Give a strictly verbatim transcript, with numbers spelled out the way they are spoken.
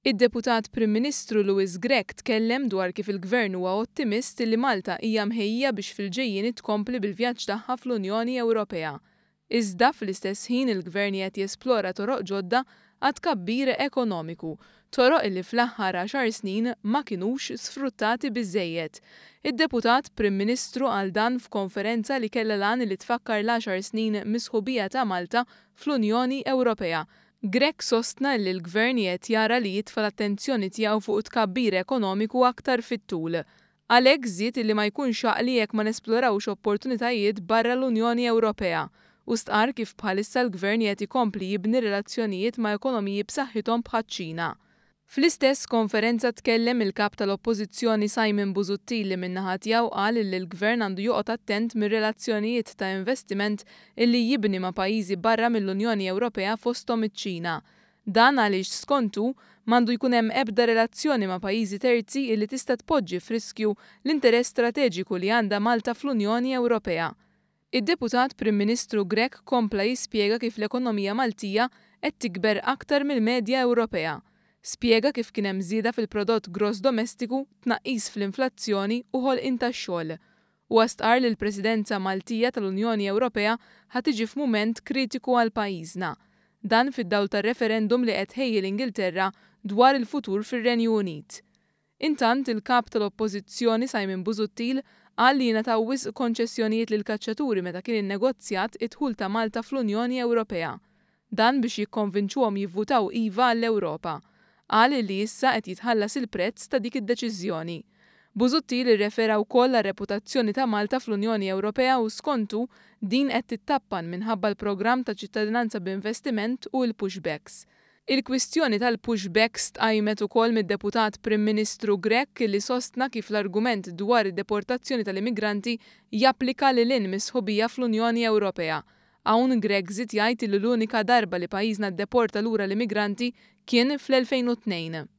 Id-Deputat Prim Ministru Louis Grech tkellem dwar kif il-Gvern huwa ottimist li Malta hija mħejjija biex fil-ġejjien tkompli bil-vjaġġ tagħha fl-Unjoni Ewropea. Iżda fl-istess ħin il-Gvern qed jesplora toroq ġodda għad tkabbir ekonomiku, toroq li fl-aħħar għaxar snin ma kinux sfruttati biżżejjed. Id-Deputat Prim Ministru għal dan f'konferenza li kellha lan li tfakkar l-għaxar snin misħubija ta' Malta fl-Unjoni Ewropea. Grech sostna li l-Gvern qed jara li jitfa' l-attenzjoni tiegħu fuq tkabbir ekonomiku aktar fit-tul. Għalhekk żied li ma jkunx għaqli jekk ma nesplorawx opportunitajiet barra l-Unjoni Ewropea u stqarr kif bħalissa l-Gvern qed ikompli jibni relazzjonijiet ma' ekonomiji b'saħħithom bħaċ-Ċina. Fl-istess konferenza tkellem il-kap tal-Oppożizzjoni Simon Busuttil li min-naħa tiegħu qal li l-Gvern għandu joqgħod attent mir-relazzjonijiet ta' investiment illi jibni ma' pajjiżi barra mill-Unjoni Ewropea fosthom iċ-Ċina. Dan għaliex skontu m'għandu jkun hemm ebda relazzjoni ma' pajjiżi terzi illi tista' tpoġġi f'riskju l-interess strateġiku li għandha Malta fl-Unjoni Ewropea. Id-Deputat Prim Ministru Grech kompla jispjega kif l-ekonomija Maltija qed tikber aktar mill-medja Ewropea. Spjega kif kien hemm żieda fil-prodott gross domestiku, tnaqqis fl-inflazzjoni u ħolqien tax-xogħol. Huwa stqarr li l-Presidenza Maltija tal-Unjoni Ewropea ħad tiġi f'mument kritiku għal pajjiżna. Dan fid-dawl tar-referendum li qed ħejji l-Ingilterra dwar il-futur fir-Renju Unit. Intant il-kap tal-Oppożizzjoni Simon Busuttil qal li jingħataw wisq konċessjonijiet lil kaċċaturi meta kien innegozjat id-dħul ta' Malta fl-Unjoni Ewropea. Dan biex jikkonvinċuhom jivvutaw iva għall-Ewropa. Qal li issa qed jitħallas il-prezz ta' dik id-deċiżjoni. Busuttil irrefera wkoll għar-reputazzjoni ta' Malta fl-Unjoni Ewropea u skontu din qed tittappan minħabba l-programm ta' ċittadinanza b'investiment u l-pushbacks. Il-kwistjoni tal-pushbacks tqajmet ukoll mid-Deputat Prim Ministru Grech li sostna kif l-argument dwar id-deportazzjoni tal-immigranti japplika lil hinn misħubija fl-Unjoni Ewropea. Hawn Grech żied jgħid li l-unika darba li pajjiżna ddeporta lura l-immigranti kien fl-elfejn u tnejn.